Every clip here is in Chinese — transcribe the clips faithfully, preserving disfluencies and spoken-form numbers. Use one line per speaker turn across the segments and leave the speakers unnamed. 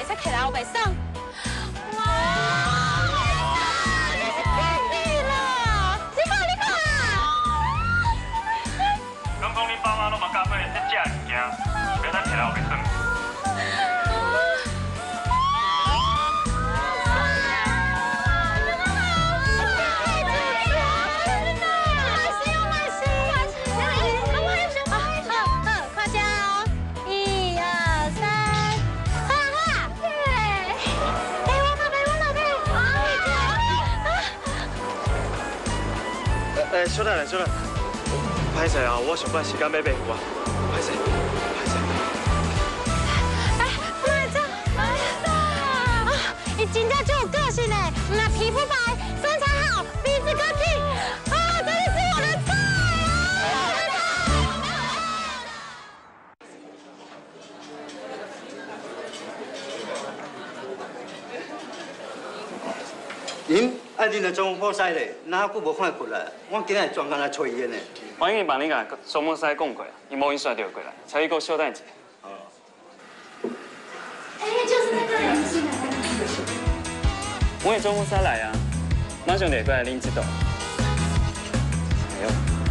袂使起来，我袂爽。哇！你是骗你啦！你看，你看。
讲讲你爸妈拢嘛教过你这食物件，袂使起来，我袂爽。 哎，小奶奶，小奶奶，歹势啊！我上班时间要买货啊，歹势，歹势。
哎，副院长，哎呀，啊，你真正就有个性呢，那皮肤白，身材好，鼻子干净，啊，真的是我的菜
啊！您。 啊！恁来中风赛咧，哪久无看过来？我今日专工来找伊呢。
我已经帮你甲中风赛讲过了，伊无因选着过来，才伊给我稍等一下。哦。
哎，就是那个年轻人。
我中风赛来啊，马上就过来领一道。哎呦。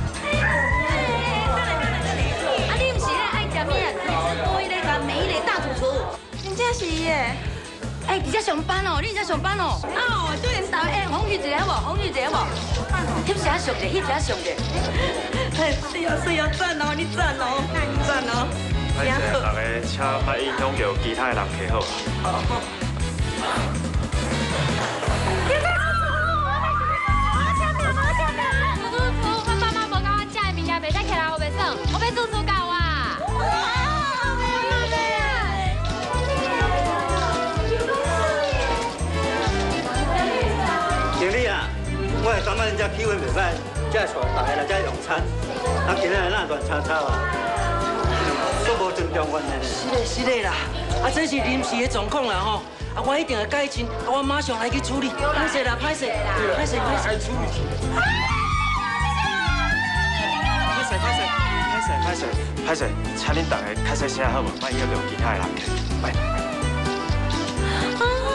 啊，你唔是咧爱食咩？直播迄个甲美丽大主厨，
真正是耶！
哎，你在上班哦，你在上班哦。哦，对，打哎，红玉姐好不？红玉姐好不？翕一下上者，翕一下上者。哎，是啊是啊，赞哦，你赞哦，赞哦。
歹势，大家请莫影响到其他的人客好啊。
好。主厨，我爸妈无教我食的物件，袂使起来，我袂爽，我要主厨教我。
经理啊，我系感觉恁遮气氛袂歹，才会带大家来遮用餐。啊，今日那乱吵吵啊，都无尊重阮呢。
是嘞是嘞啦，啊，这是临时的状况啦吼，啊，我一定会改进，啊，我马上来去处理。歹势啦，歹势，歹势，歹势，处理。
歹势，歹势，歹势，歹势，歹势，请恁大家较细声好无？莫影响到其他的人客，拜。